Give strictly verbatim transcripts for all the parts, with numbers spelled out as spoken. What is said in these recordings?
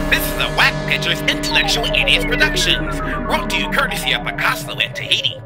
This is a Whack Pitcher's Intellectual Idiots Productions, brought to you courtesy of Pikahsso in Tahiti.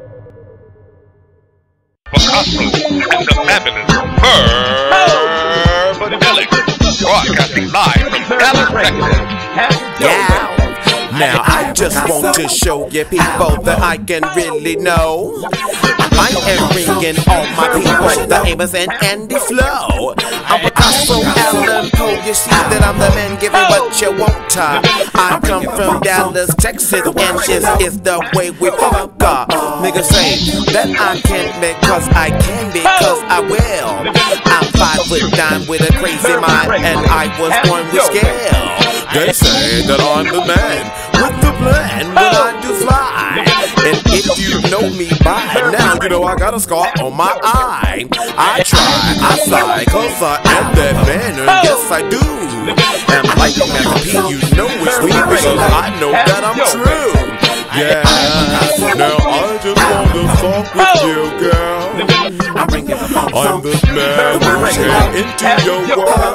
Pikahsso and the fabulous Revolutionized, broadcasting live from Dallas, Texas. Yeah. Now I just want to show you people that I can really know. I am bringing all my people, the Amos and Andy flow. I'm Pikahsso, Alan Poe, you see that I'm the man giving what you want. I come from Dallas, Texas, and this is the way we fuck. Niggas say that I can't because I can because I will. I'm five foot nine with a crazy mind, and I was born with scale. They say that I'm the man with the plan when I do fly. And if you know me by now, you know I got a scar on my eye. I try, I fly, cause I am that man, and yes I do. And like Master P, you know it's me because I know that I'm true. Yeah, now I just wanna fuck with you, girl. I'm the man who's into your world.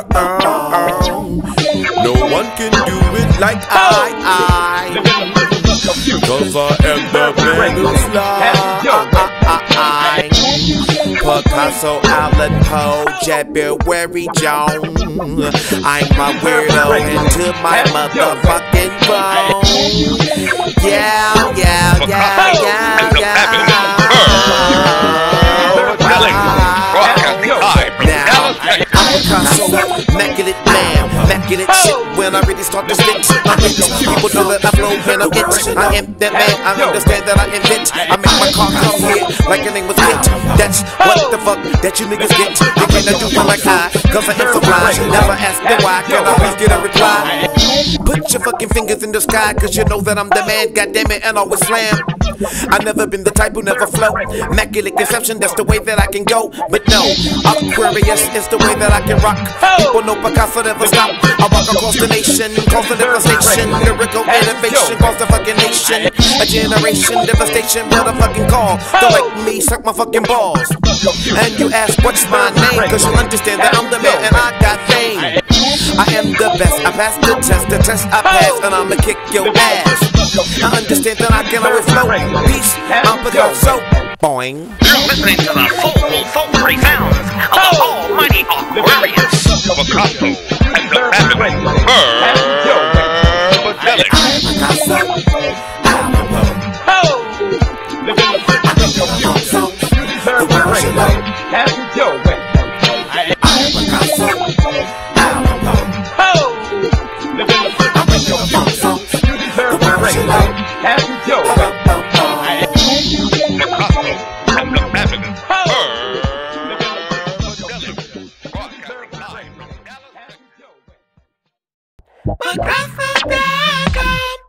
No one can do it like I, I cause I am the man who's fly. Pikahsso, Alan Poe, January Jones. I'm a weirdo into my motherfucking bone. Yeah, yeah, yeah, yeah, yeah. Now, I'm Pikahsso, immaculate man, immaculate shit. When I really start to spit, I'm rich. People know that I flow when I'm it. I am that man, I understand that I invent. I make my car come here like your name was Kent. That's what the fuck that you niggas get. You cannot do it like I, cause I am so blind. Never ask me why, can I please get a reply? Put your fucking fingers in the sky, cause you know that I'm the man, goddammit, and always slam. I've never been the type who never flow. Immaculate conception, that's the way that I can go. But no, Aquarius is the way that I can rock. People know Pikahsso never stop. I rock across the nation, cause the devastation. Lyrical innovation, cause the fucking nation. A generation, devastation, what a fucking call. Don't like me, suck my fucking balls. And you ask what's my name, cause you understand that I'm the man and I got fame. I am the best, I passed the test, the test I passed, and I'ma kick your ass. I understand that I can always flow. Peace, I'm Pikahsso. Boing. You're listening to the soulful, sultry sounds of the almighty Aquarius. Pikahsso and the fabulous Revolutionized. Pikahsso, Alan Poe. The world should know. I'm Pikahsso, Alan Poe. I bring your funk songs. The world should know. Pikahsso and the fabulous Revolutionized. Broadcasting live from Dallas, Texas.